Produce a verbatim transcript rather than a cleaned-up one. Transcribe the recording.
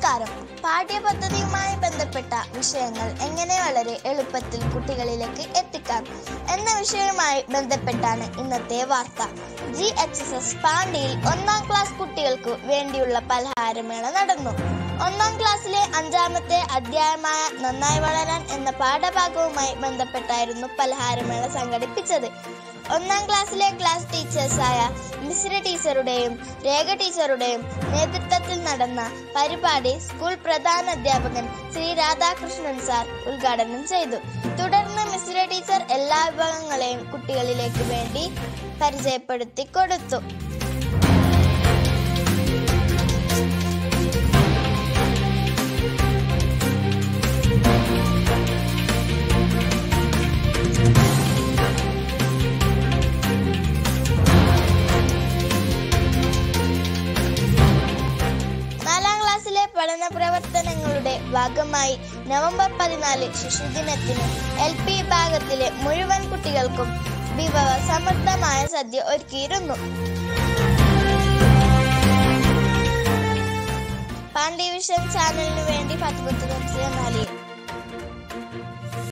നമസ്കാരം. പാഠ്യപദ്ധതിയുമായി ബന്ധപ്പെട്ട വിഷയങ്ങൾ എങ്ങനെ വളരെ എളുപ്പത്തിൽ കുട്ടികളിലേക്ക് എത്തിക്കാം എന്ന വിഷയവുമായി ബന്ധപ്പെട്ടാണ് ഇന്നത്തെ വാർത്ത. ജി എച്ച് എസ് എസ് പാണ്ടിയിൽ ഒന്നാം ക്ലാസ് കുട്ടികൾക്ക് വേണ്ടിയുള്ള പലഹാരമേള നടന്നു. ഒന്നാം ക്ലാസ്സിലെ അഞ്ചാമത്തെ അധ്യായമായ നന്നായി വളരാൻ എന്ന പാഠഭാഗവുമായി ബന്ധപ്പെട്ടായിരുന്നു പലഹാരമേള സംഘടിപ്പിച്ചത്. ഒന്നാം ക്ലാസ്സിലെ ക്ലാസ് ടീച്ചേഴ്സായ മിശ്ര ടീച്ചറുടെയും രേഖ ടീച്ചറുടെയും നേതൃത്വത്തിൽ നടന്ന പരിപാടി സ്കൂൾ പ്രധാന അധ്യാപകൻ ശ്രീ രാധാകൃഷ്ണൻ സാർ ഉദ്ഘാടനം ചെയ്തു. തുടർന്ന് മിശ്ര ടീച്ചർ എല്ലാ വിഭവങ്ങളെയും കുട്ടികളിലേക്ക് വേണ്ടി പരിചയപ്പെടുത്തി കൊടുത്തു. പഠന പ്രവർത്തനങ്ങളുടെ ഭാഗമായി നവംബർ പതിനാല് ശിശുദിനത്തിന് എൽ പി വിഭാഗത്തിലെ മുഴുവൻ കുട്ടികൾക്കും വിഭവ സമൃദ്ധമായ സദ്യ ഒരുക്കിയിരുന്നു. പാണ്ഡ്യ വിഷൻ ചാനലിനു വേണ്ടി ഫാത്തിമത്തുൽ